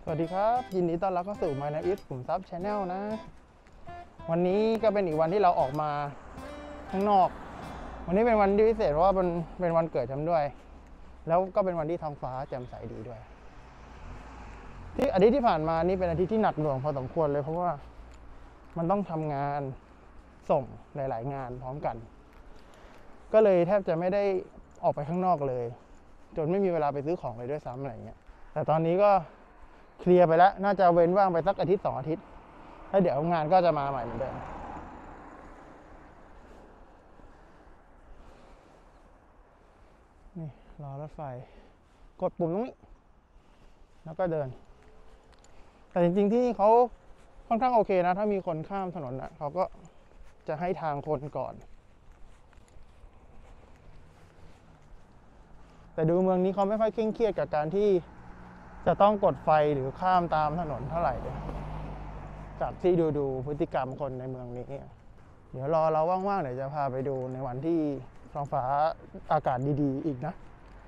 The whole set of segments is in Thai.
สวัสดีครับยินดีต้อนรับเข้าสู่ My Name is ขุมทรัพย์ Channel นะวันนี้ก็เป็นอีกวันที่เราออกมาข้างนอกวันนี้เป็นวันที่พิเศษเพราะว่าเป็นวันเกิดฉันด้วยแล้วก็เป็นวันที่ท้องฟ้าแจ่มใสดีด้วยที่อาทิตย์ที่ผ่านมานี่เป็นอาทิตย์ที่หนักหน่วงพอสมควรเลยเพราะว่ามันต้องทำงานส่งหลายๆงานพร้อมกันก็เลยแทบจะไม่ได้ออกไปข้างนอกเลยจนไม่มีเวลาไปซื้อของเลยด้วยซ้ำอะไรเงี้ยแต่ตอนนี้ก็เคลียร์ไปแล้วน่าจะเว้นว่างไปสักอาทิตย์2 อาทิตย์แล้วเดี๋ยวงานก็จะมาใหม่เหมือนเดิมนี่รอรถไฟกดปุ่มตรงนี้แล้วก็เดินแต่จริงๆที่นี่เขาค่อนข้างโอเคนะถ้ามีคนข้ามถนนนะเขาก็จะให้ทางคนก่อนแต่ดูเมืองนี้เขาไม่ค่อยเคร่งเครียดกับการที่จะต้องกดไฟหรือข้ามตามถนนเท่าไหร่จากที่ดูพฤติกรรมคนในเมืองนี้เดี๋ยวรอเราว่างๆเดี๋ยวจะพาไปดูในวันที่ท้องฟ้าอากาศดีๆอีกนะ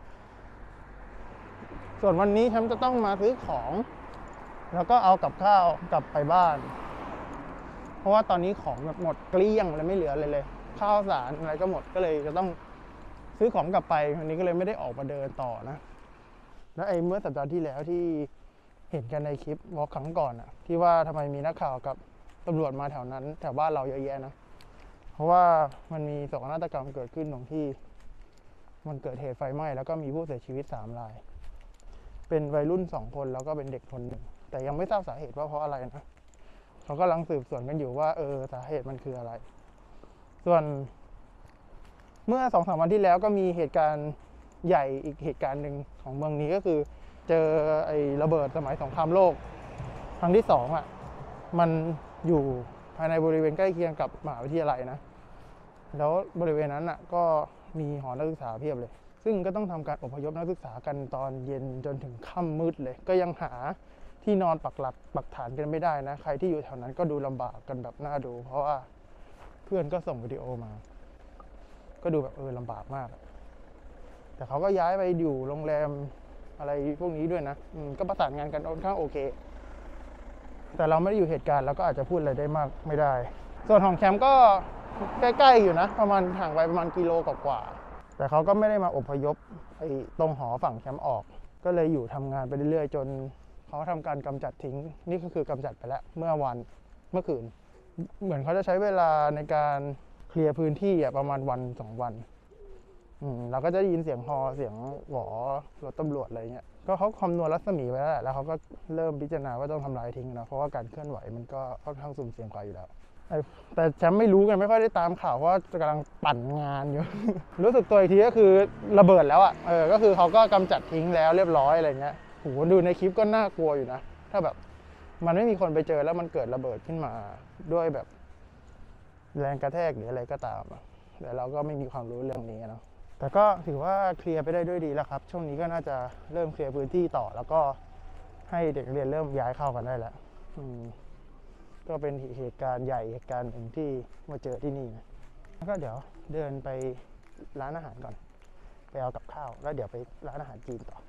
ส่วนวันนี้ฉันจะต้องมาซื้อของแล้วก็เอากับข้าวกลับไปบ้านเพราะว่าตอนนี้ของแบบหมดเกลี้ยงเลยไม่เหลือเลยข้าวสารอะไรก็หมดก็เลยจะต้องซื้อของกลับไปวันนี้ก็เลยไม่ได้ออกมาเดินต่อนะแล้วเมื่อสัปดาห์ที่แล้วที่เห็นกันในคลิปวอล์กครั้งก่อนอะที่ว่าทำไมมีนักข่าวกับตำรวจมาแถวนั้นแถวบ้านเราเยอะแยะนะเพราะว่ามันมีโศกนาฏกรรมเกิดขึ้นตรงที่มันเกิดเหตุไฟไหม้แล้วก็มีผู้เสียชีวิต3 รายเป็นวัยรุ่น2 คนแล้วก็เป็นเด็กคนหนึ่งแต่ยังไม่ทราบสาเหตุว่าเพราะอะไรนะเขากำลังสืบสวนกันอยู่ว่าสาเหตุมันคืออะไรส่วนเมื่อ2-3 วันที่แล้วก็มีเหตุการณ์ใหญ่อีกเหตุการณ์หนึ่งของเมืองนี้ก็คือเจอไอ้ระเบิดสมัยสงครามโลกครั้งที่2อ่ะมันอยู่ภายในบริเวณใกล้เคียงกับมหาวิทยาลัยนะแล้วบริเวณนั้นอ่ะก็มีหอนักศึกษาเพียบเลยซึ่งก็ต้องทำการอพยพนักศึกษากันตอนเย็นจนถึงค่ำมืดเลยก็ยังหาที่นอนปักหลักปักฐานกันไม่ได้นะใครที่อยู่แถวนั้นก็ดูลำบากกันแบบน่าดูเพราะว่าเพื่อนก็ส่งวิดีโอมาก็ดูแบบลำบากมากแต่เขาก็ย้ายไปอยู่โรงแรมอะไรพวกนี้ด้วยนะก็ประสานงานกันค่อนข้างโอเคแต่เราไม่ได้อยู่เหตุการณ์เราก็อาจจะพูดอะไรได้มากไม่ได้ส่วนของแคมป์ก็ใกล้ๆอยู่นะประมาณห่างไปประมาณกิโลกว่าแต่เขาก็ไม่ได้มาอพยพตรงหอฝั่งแคมป์ออกก็เลยอยู่ทำงานไปเรื่อยๆจนเขาทำการกำจัดทิ้งนี่ก็คือกำจัดไปแล้วเมื่อคืนเหมือนเขาจะใช้เวลาในการเคลียร์พื้นที่ประมาณ1-2 วันเราก็จะได้ยินเสียงฮอเสียงหวอรถตำรวจอะไรเงี้ยก็เขาคำนวณรัศมีไว้แล้วเขาก็เริ่มพิจารณาว่าต้องทำลายทิ้งนะเพราะว่าการเคลื่อนไหวมันก็ค่อนข้างสุ่มเสี่ยงกว่าอยู่แล้วแต่แชมป์ไม่รู้กันไม่ค่อยได้ตามข่าวเพราะกำลังปั่นงานอยู่ รู้สึกตัวอีกทีก็คือระเบิดแล้วก็คือเขาก็กำจัดทิ้งแล้วเรียบร้อยอะไรเงี้ยโหดูในคลิปก็น่ากลัวอยู่นะถ้าแบบมันไม่มีคนไปเจอแล้วมันเกิดระเบิดขึ้นมาด้วยแบบแรงกระแทกหรืออะไรก็ตามแต่เราก็ไม่มีความรู้เรื่องนี้นะแต่ก็ถือว่าเคลียร์ไปได้ด้วยดีแล้วครับช่วงนี้ก็น่าจะเริ่มเคลียร์พื้นที่ต่อแล้วก็ให้เด็กเรียนเริ่มย้ายเข้ากันได้แล้วก็เป็นเหตุการณ์ใหญ่เหตุการณ์หนึ่งที่มาเจอที่นี่นะแล้วก็เดี๋ยวเดินไปร้านอาหารก่อนไปเอากับข้าวแล้วเดี๋ยวไปร้านอาหารจีนต่อ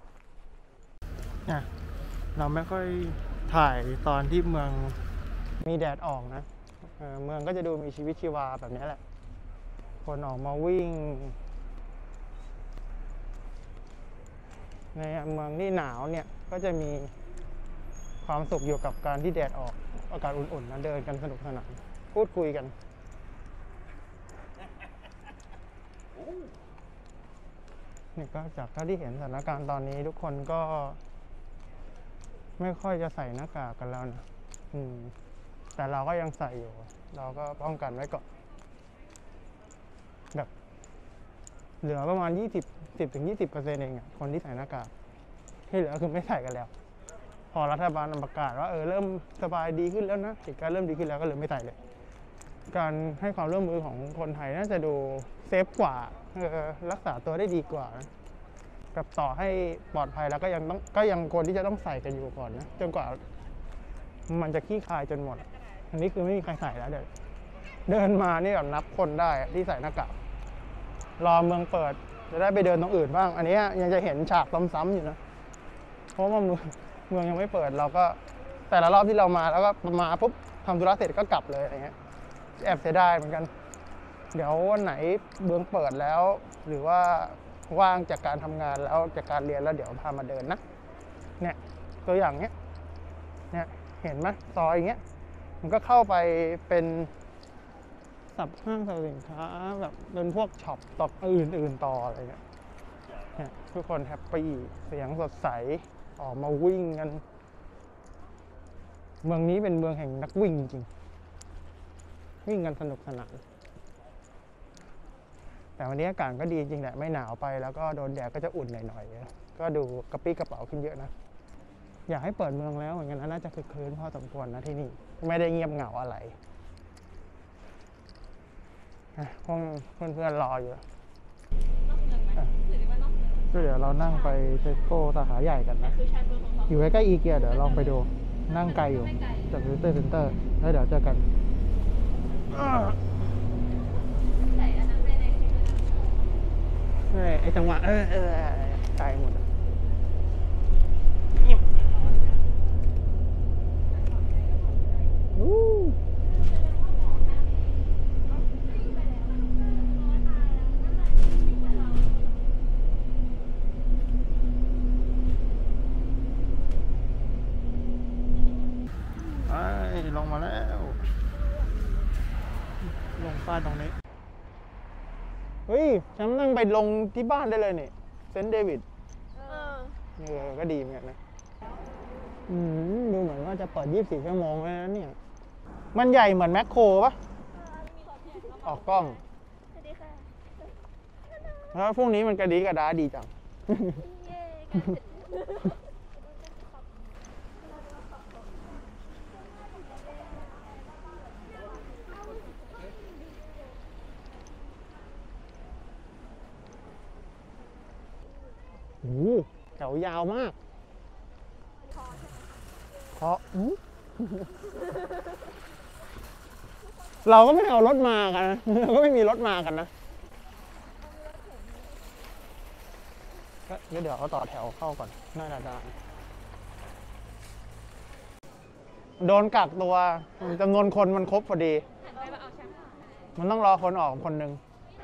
เราไม่ค่อยถ่ายตอนที่เมืองมีแดดออกนะเมืองก็จะดูมีชีวิตชีวาแบบนี้แหละคนออกมาวิ่งในเมืองที่หนาวเนี่ยก็จะมีความสุขอยู่กับการที่แดดออกอากาศอุ่นๆนะเดินกันสนุกสนานพูดคุยกันนี่ก็จากที่เห็นสถานการณ์ตอนนี้ทุกคนก็ไม่ค่อยจะใส่หน้ากากกันแล้วนะแต่เราก็ยังใส่อยู่เราก็ป้องกันไว้ก่อนแบบเหลือประมาณ10-20%เองคนที่ใส่หน้ากากที่เหลือคือไม่ใส่กันแล้วพอรัฐบาลประกาศว่าเริ่มสบายดีขึ้นแล้วนะเหตุการณ์เริ่มดีขึ้นแล้วก็เลยไม่ใส่เลยการให้ความร่วมมือของคนไทยน่าจะดูเซฟกว่ารักษาตัวได้ดีกว่ากับต่อให้ปลอดภัยแล้วก็ยังคนที่จะต้องใส่กันอยู่ก่อนนะจนกว่ามันจะขี้คายจนหมดอันนี้คือไม่มีใครใส่แล้วเดินมานี่แบบนับคนได้ที่ใส่หน้ากากรอเมืองเปิดจะได้ไปเดินตรงอื่นบ้างอันนี้ยังจะเห็นฉากซ้ำๆอยู่นะราะว่าเมืองยังไม่เปิดเราก็แต่ละรอบที่เรามาแล้วก็มาปุ๊บทำธุระเสร็จก็กลับเลยอะไรเงี้ยแอบเสียดายเหมือนกันเดี๋ยววันไหนเมืองเปิดแล้วหรือว่าว่างจากการทำงานแล้วจากการเรียนแล้วเดี๋ยวพามาเดินนะเนี่ยตัวอย่างเนี้ยเห็นไหมซอยอย่างเงี้ยมันก็เข้าไปเป็นห้างสรรพสินค้าแบบเป็นพวกช็อปต่ออื่นต่ออะไรเงี้ยทุกคนแฮปปี้เสียงสดใสออกมาวิ่งกันเมืองนี้เป็นเมืองแห่งนักวิ่งจริงวิ่งกันสนุกสนานแต่วันนี้อากาศก็ดีจริงแหละไม่หนาวไปแล้วก็โดนแดดก็จะอุ่นหน่อยๆก็ดูกระปี้กระเป๋าขึ้นเยอะนะอยากให้เปิดเมืองแล้วเหมือนกันนะน่าจะคึกคืนพอสมควรนะที่นี่ไม่ได้เงียบเหงาอะไรพวกเพื่อนๆรออยู่เดี๋ยวเรานั่งไปเทสโก้สาขาใหญ่กันนะอยู่ใกล้ๆอีเกียเดี๋ยวลองไปดูนั่งไกลอยู่จากซิตี้เซ็นเตอร์แล้วเดี๋ยวเจอกันไอจังหวะไกลหมดลงมาแล้วลงป้ายตรงนี้เฮ้ยฉันนั่งไปลงที่บ้านได้เลยนี่เซนต์เดวิดก็ดีเหมือนกันนะดูเหมือนว่าจะเปิด24 ชั่วโมงเลยนะเนี่ยมันใหญ่เหมือนแมคโครปะออกกล้องแล้วพวกนี้มันกระดีกระดาดีจังโอ้แถวยาวมากเพราะเราก็ไม่เอารถมากันนะเราก็ไม่มีรถมากันนะก็เดี๋ยวเขาต่อแถวเข้าก่อนน่าจะได้โดนกักตัวจำนวนคนมันครบพอดีมันต้องรอคนออกคนหนึ่ง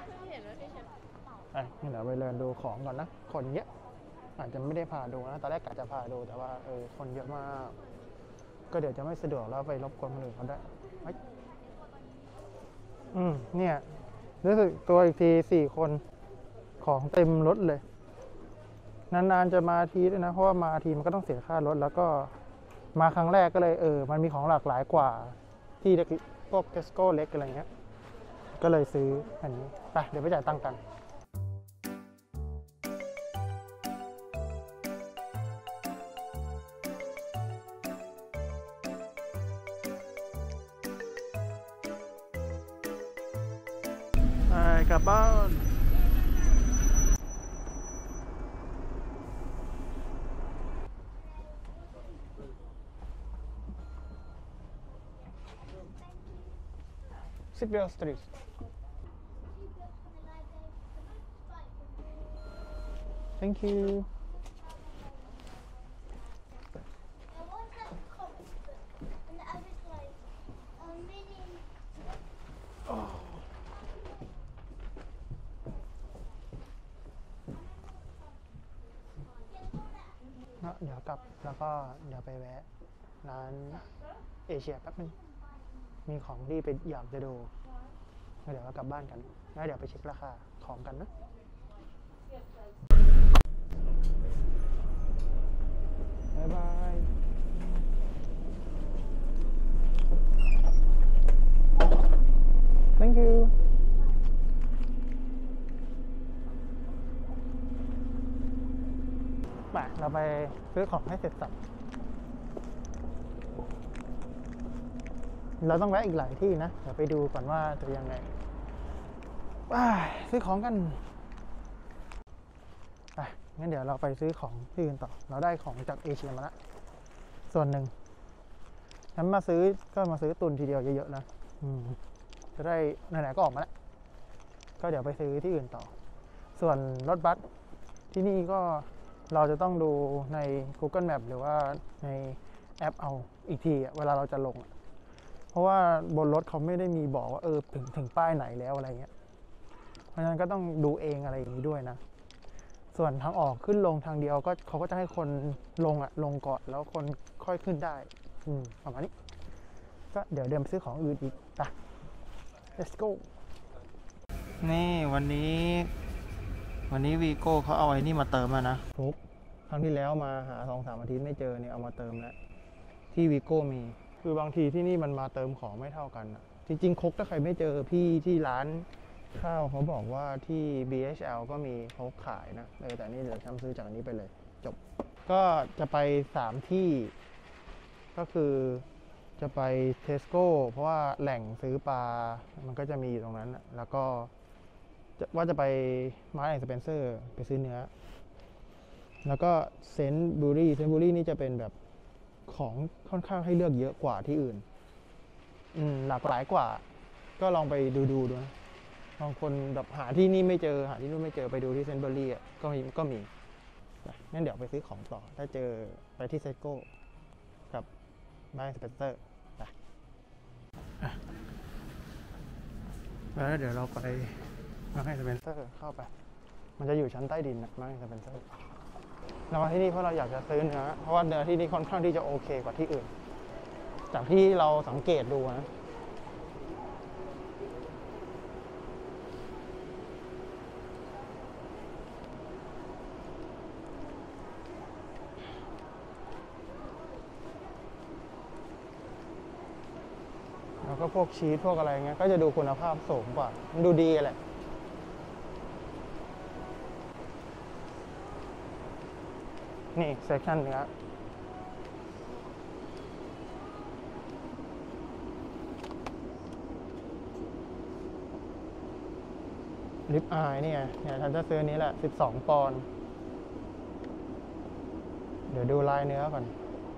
เดี๋ยวไปเดินดูของก่อนนะคนเยอะอาจจะไม่ได้พาดูนะตอนแรกกะจะพาดูแต่ว่าคนเยอะมากก็เดี๋ยวจะไม่สะดวกแล้วไปรบกวนคนอื่นเขาได้เนี่ยรู้สึกตัวอีกที4 คนของเต็มรถเลยนานๆจะมาทีด้วยนะเพราะว่ามาทีมันก็ต้องเสียค่ารถแล้วก็มาครั้งแรกก็เลยมันมีของหลากหลายกว่าที่เล็กพวกเทสโก้เล็กอะไรเงี้ยก็เลยซื้ออันนี้ไปเดี๋ยวไปจ่ายตังค์กันกลับบ้านซิเบลสตรีท thank youเดี๋ยวกลับแล้วก็เดี๋ยวไปแวะร้านเอเชียแป๊บนึงมีของที่ไปอยากจะดูแล้วเดี๋ยวเรากลับบ้านกันแล้วเดี๋ยวไปเช็คราคาของกันนะบ๊ายบาย thank youเราไปซื้อของให้เสร็จสับเราต้องแวะอีกหลายที่นะเดี๋ยวไปดูก่อนว่าจะยังไงซื้อของกันไปงั้นเดี๋ยวเราไปซื้อของที่อื่นต่อเราได้ของจากเอเชียมาแล้วส่วนหนึ่งฉันมาซื้อตุนทีเดียวเยอะๆนะจะได้ไหนๆก็ออกมาแล้วก็เดี๋ยวไปซื้อที่อื่นต่อส่วนรถบัสที่นี่ก็เราจะต้องดูใน Google Map หรือว่าในแอปเอาอีกทีเวลาเราจะลงเพราะว่าบนรถเขาไม่ได้มีบอกว่าถึงป้ายไหนแล้วอะไรเงี้ยเพราะฉะนั้นก็ต้องดูเองอะไรอย่างนี้ด้วยนะส่วนทางออกขึ้นลงทางเดียวก็เขาก็จะให้คนลงก่อนแล้วคนค่อยขึ้นได้ประมาณนี้ก็เดี๋ยวเดินไปซื้อของอื่นอีกไป let's go นี่วันนี้วีโก้เขาเอาไอ้นี่มาเติมแล้วนะทุกครั้งที่แล้วมาหา 2-3 อาทิตย์ไม่เจอเนี่ยเอามาเติมแล้วที่วีโก้มีคือบางทีที่นี่มันมาเติมของไม่เท่ากันนะจริงๆครกถ้าใครไม่เจอพี่ที่ร้านข้าวเขาบอกว่าที่ BHL ก็มีเขาขายนะแต่นี่เดี๋ยวฉันซื้อจากอันนี้ไปเลยจบก็จะไป3ที่ก็คือจะไปเทสโก้เพราะว่าแหล่งซื้อปลามันก็จะมีอยู่ตรงนั้นแล้วก็ว่าจะไปมาร์คแอนด์สเปนเซอร์ไปซื้อเนื้อแล้วก็เซนต์บุรีนี่จะเป็นแบบของค่อนข้างให้เลือกเยอะกว่าที่อื่นหลากหลายกว่าก็ลองไปดูนะบางคนแบบหาที่นี่ไม่เจอหาที่นู่นไม่เจอไปดูที่เซนต์เบอร์รี่ก็มีงั้นเดี๋ยวไปซื้อของต่อถ้าเจอไปที่เซโก้กับมาร์คแอนด์สเปนเซอร์แล้วเดี๋ยวเราไปมาร์คแอนด์สเปนเซอร์เข้าไปมันจะอยู่ชั้นใต้ดินนะมาร์คแอนด์สเปนเซอร์เรามาที่นี่เพราะเราอยากจะซื้อเนื้อเพราะว่าเนื้อที่นี่ค่อนข้างที่จะโอเคกว่าที่อื่นจากที่เราสังเกตดูนะแล้วก็พวกชีสพวกอะไรเงี้ยก็จะดูคุณภาพสูงกว่ามันดูดีแหละนี่เซกชันเนื้อลิปอายเนี่ยฉันจะซื้อนี้แหละ12 ปอนด์เดี๋ยวดูลายเนื้อก่อน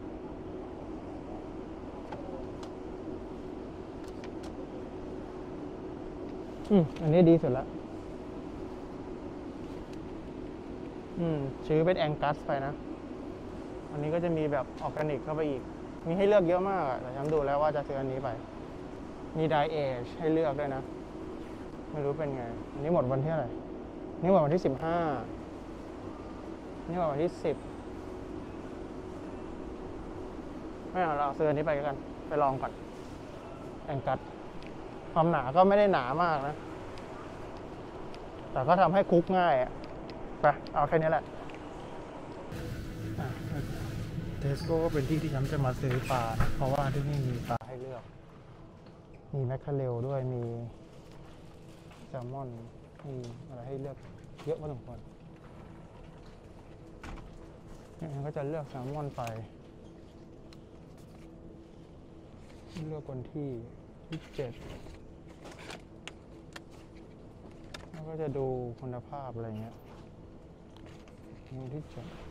อันนี้ดีสุดละชื่อเป็นแองกัสไปนะอันนี้ก็จะมีแบบออร์แกนิกเข้าไปอีกมีให้เลือกเยอะมากแต่ฉันดูแล้วว่าจะซื้ออันนี้ไปมีไดเอชให้เลือกด้วยนะไม่รู้เป็นไงอันนี้หมดวันที่เท่าไหร่นี่หมดวันที่15นี่หมดวันที่10ไม่เอาเราซื้ออันนี้ไปกันไปลองก่อนแองกัสความหนาก็ไม่ได้หนามากนะแต่ก็ทำให้คุกง่ายไปเอาแค่นี้แหละเทสโก้ก็เป็นที่ที่ฉันจะมาซื้อปลานะเพราะว่าที่นี่มีปลาให้เลือกมีแมคคาเรลด้วยมีแซลมอนมีอะไรให้เลือกเยอะพอสมควรนี่ก็จะเลือกแซลมอนไปเลือกวันที่27แล้วก็จะดูคุณภาพอะไรเงี้ยวันที่7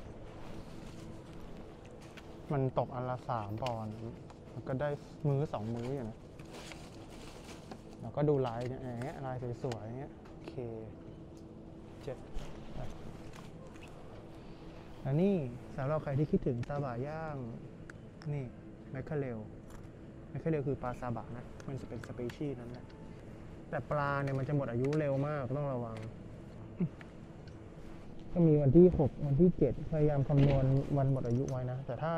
มันตกอันละ3 ปอนด์มันก็ได้มื้อ2 มื้ออยู่นะแล้วก็ดูลายเนี่ยอย่างเงี้ยลายสวยๆอย่างเงี้ยโอเค7แล้วนี่สำหรับใครที่คิดถึงซาบะย่างนี่แมคคาเรลคือปลาซาบะนะมันจะเป็นสเปเชียลนั้นแหละแต่ปลาเนี่ยมันจะหมดอายุเร็วมากต้องระวังก็มีวันที่6วันที่7พยายามคำนวณวันหมดอายุไว้นะแต่ถ้า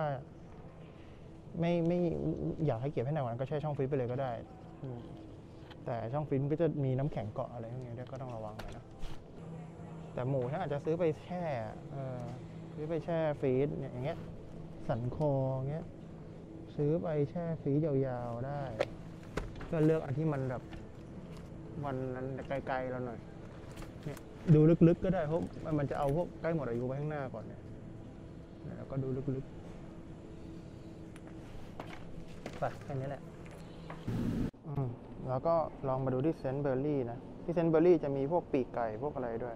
ไม่อยากให้เก็บให้นานกว่านั้นก็ใช้ช่องฟรีซไปเลยก็ได้แต่ช่องฟรีซก็จะมีน้ำแข็งเกาะอะไรพวกนี้ด้วยก็ต้องระวังหน่อยนะแต่หมูถ้าอาจจะซื้อไปแช่ฟรีซอย่างเงี้ยสันคอเงี้ยซื้อไปแช่ฟรีซยาวๆได้ก็เลือกอันที่มันแบบวันนั้นไกลๆเราหน่อยเนี่ยดูลึกๆก็ได้เพราะมันจะเอาพวกใกล้หมดอายุไว้ข้างหน้าก่อนเนี่ยแล้วก็ดูลึกๆไปแค่นี้แหละแล้วก็ลองมาดูที่เซนต์เบอร์รี่นะที่เซนต์เบอร์รี่จะมีพวกปีกไก่พวกอะไรด้วย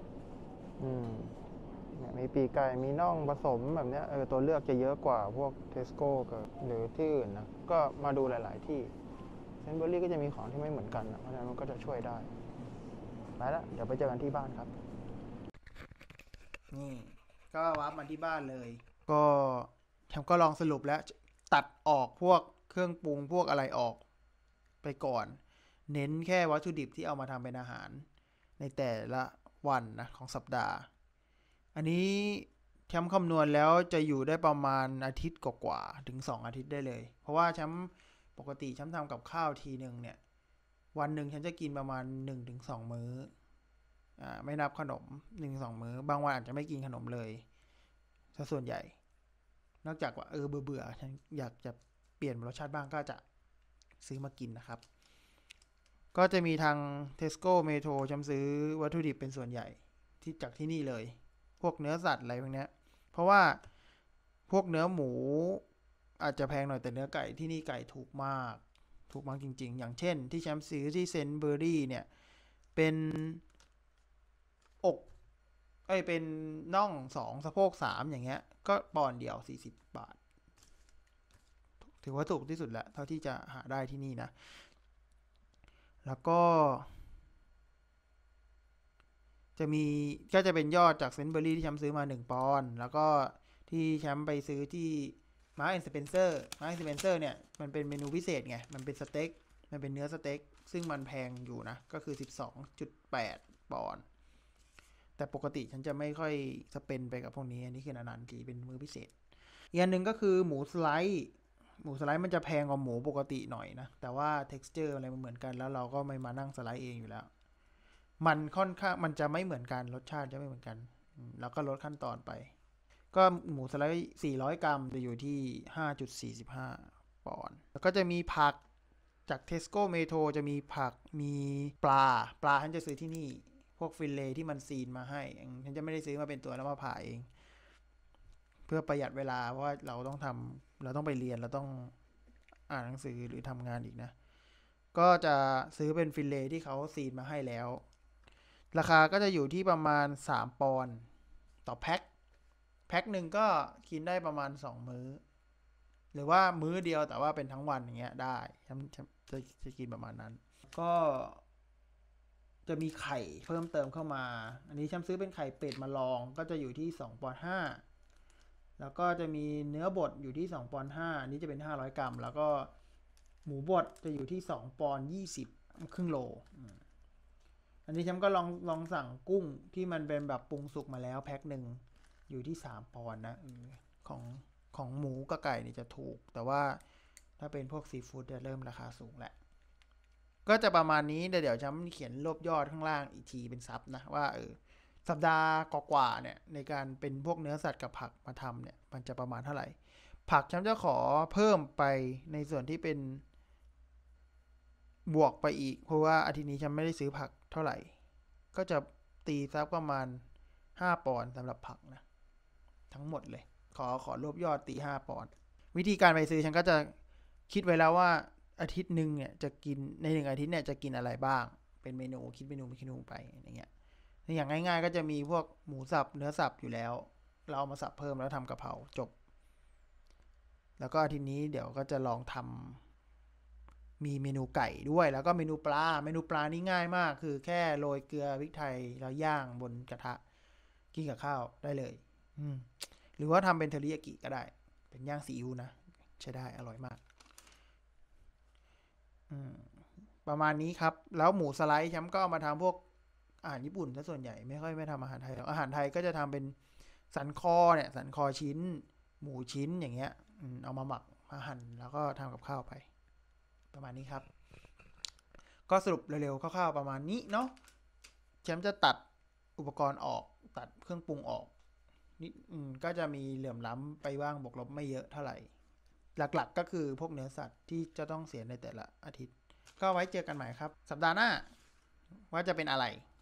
เนี่ยมีปีกไก่มีน่องผสมแบบเนี้ยตัวเลือกจะเยอะกว่าพวกเทสโก้หรือที่อื่นนะก็มาดูหลายๆที่เซนต์เบอร์รี่ก็จะมีของที่ไม่เหมือนกันนะเพราะฉะนั้นมันก็จะช่วยได้ไปแล้วเดี๋ยวไปเจอกันที่บ้านครับนี่ก็วาร์ปมาที่บ้านเลย ก็แชมป์ก็ลองสรุปแล้วตัดออกพวกเครื่องปรุงพวกอะไรออกไปก่อน เน้นแค่วัตถุดิบที่เอามาทำเป็นอาหารในแต่ละวันนะของสัปดาห์ อันนี้แชมป์คำนวณแล้วจะอยู่ได้ประมาณอาทิตย์กว่าๆถึง2 อาทิตย์ได้เลย เพราะว่าแชมป์ปกติแชมป์ทำกับข้าวทีหนึ่งเนี่ยวันหนึ่งฉันจะกินประมาณ 1-2 มื้อไม่นับขนม 1-2 มื้อบางวันอาจจะไม่กินขนมเลยซะส่วนใหญ่นอกจากว่าเบื่อฉันอยากจะเปลี่ยนรสชาติบ้างก็จะซื้อมากินนะครับก็จะมีทาง Tesco Metro แชมป์ซื้อวัตถุดิบเป็นส่วนใหญ่ที่จากที่นี่เลยพวกเนื้อสัตว์อะไรพวกนี้เพราะว่าพวกเนื้อหมูอาจจะแพงหน่อยแต่เนื้อไก่ที่นี่ไก่ถูกมากจริงๆอย่างเช่นที่แชมป์ซื้อที่เซนต์เบอร์รี่เนี่ยเป็นอกเป็นน่อง2สะโพก3อย่างเงี้ยก็ปอนด์เดียว40 บาทถือว่าถูกที่สุดแล้วเท่าที่จะหาได้ที่นี่นะแล้วก็จะเป็นยอดจากเซนต์เบอร์รี่ที่แชมป์ซื้อมา1 ปอนด์แล้วก็ที่แชมป์ไปซื้อที่มาร์คแอนด์สเปนเซอร์เนี่ยมันเป็นเมนูพิเศษไงมันเป็นสเต็กมันเป็นเนื้อสเต็กซึ่งมันแพงอยู่นะก็คือ 12.8 ปอนด์แต่ปกติฉันจะไม่ค่อยสเปนไปกับพวกนี้อันนี้คือนานๆทีเป็นมื้อพิเศษอีกอันหนึ่งก็คือหมูสไลด์มันจะแพงกว่าหมูปกติหน่อยนะแต่ว่า texture อะไรมันเหมือนกันแล้วเราก็ไม่มานั่งสไลด์เองอยู่แล้วมันค่อนข้างมันจะไม่เหมือนกันรสชาติจะไม่เหมือนกันแล้วก็ลดขั้นตอนไปก็หมูสไลด์400 กรัมจะอยู่ที่ 5.45 ปอนด์แล้วก็จะมีผักจาก Tesco Metro จะมีผักมีปลาฉันจะซื้อที่นี่พวกฟิลเล่ที่มันซีนมาให้ฉันจะไม่ได้ซื้อมาเป็นตัวแล้วมาผ่าเองเพื่อประหยัดเวลาเพราะว่าเราต้องไปเรียนเราต้องอ่านหนังสือหรือทำงานอีกนะก็จะซื้อเป็นฟิลเล่ที่เขาซีนมาให้แล้วราคาก็จะอยู่ที่ประมาณ3 ปอนด์ต่อแพ็คหนึ่งก็กินได้ประมาณ2 มื้อหรือว่ามื้อเดียวแต่ว่าเป็นทั้งวันอย่างเงี้ยได้จะกินประมาณนั้นก็จะมีไข่เพิ่มเติมเข้ามาอันนี้ฉันซื้อเป็นไข่เป็ดมาลองก็จะอยู่ที่2 ปอนด์ 5แล้วก็จะมีเนื้อบดอยู่ที่2 ปอนด์ 5อันนี้จะเป็น500 กรัมแล้วก็หมูบดจะอยู่ที่2 ปอนด์ 20ครึ่งโลอันนี้ฉันก็ลองสั่งกุ้งที่มันเป็นแบบปรุงสุกมาแล้วแพ็คหนึ่งอยู่ที่3 ปอนด์นะของหมูกับไก่นี่จะถูกแต่ว่าถ้าเป็นพวกซีฟู้ดจะเริ่มราคาสูงแหละก็จะประมาณนี้เดี๋ยวฉันเขียนรวบยอดข้างล่างอีกทีเป็นซับนะว่าสัปดาห์กว่าๆเนี่ยในการเป็นพวกเนื้อสัตว์กับผักมาทำเนี่ยมันจะประมาณเท่าไหร่ผักฉันจะขอเพิ่มไปในส่วนที่เป็นบวกไปอีกเพราะว่าอาทิตย์นี้ฉันไม่ได้ซื้อผักเท่าไหร่ก็จะตีซับประมาณ5 ปอนด์สำหรับผักนะทั้งหมดเลยขอรวบยอดตี5 ปอนด์วิธีการไปซื้อฉันก็จะคิดไว้แล้วว่าอาทิตย์หนึ่งเนี่ยจะกินใน1 อาทิตย์เนี่ยจะกินอะไรบ้างเป็นเมนูคิดเมนูไปอย่างเงี้ยอย่างง่ายๆก็จะมีพวกหมูสับเนื้อสับอยู่แล้วเราเอามาสับเพิ่มแล้วทำกะเพราจบแล้วก็อาทิตย์นี้เดี๋ยวก็จะลองทำมีเมนูไก่ด้วยแล้วก็เมนูปลานี่ง่ายมากคือแค่โรยเกลือพริกไทยแล้วย่างบนกระทะกินกับข้าวได้เลยหรือว่าทำเป็นเทอริยากิก็ได้เป็นย่างซีอิ๊วนะใช้ได้อร่อยมากประมาณนี้ครับแล้วหมูสไลด์ฉันก็เอามาทำพวกอาหารญี่ปุ่นซะส่วนใหญ่ไม่ทำอาหารไทยหรอกอาหารไทยก็จะทำเป็นสันคอชิ้นหมูชิ้นอย่างเงี้ยเอามาหมักมาหั่นแล้วก็ทำกับข้าวไปประมาณนี้ครับก็สรุปเร็วๆคร่าวๆประมาณนี้เนาะแชมป์จะตัดอุปกรณ์ออกตัดเครื่องปรุงออกนิดก็จะมีเหลื่อมล้ำไปบ้างบวกลบไม่เยอะเท่าไหร่หลักๆก็คือพวกเนื้อสัตว์ที่จะต้องเสียในแต่ละอาทิตย์ก็ไว้เจอกันใหม่ครับสัปดาห์หน้าว่าจะเป็นอะไร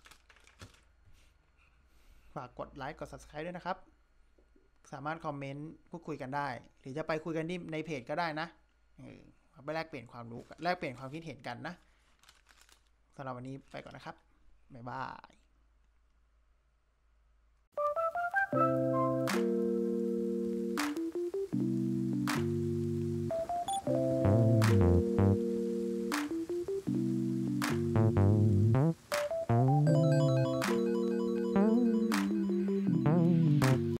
ฝากกดไลค์กด Subscribe ด้วยนะครับสามารถคอมเมนต์พูดคุยกันได้หรือจะไปคุยกันในเพจก็ได้นะไปแลกเปลี่ยนความรู้แลกเปลี่ยนความคิดเห็นกันนะสำหรับวันนี้ไปก่อนนะครับบ๊ายบาย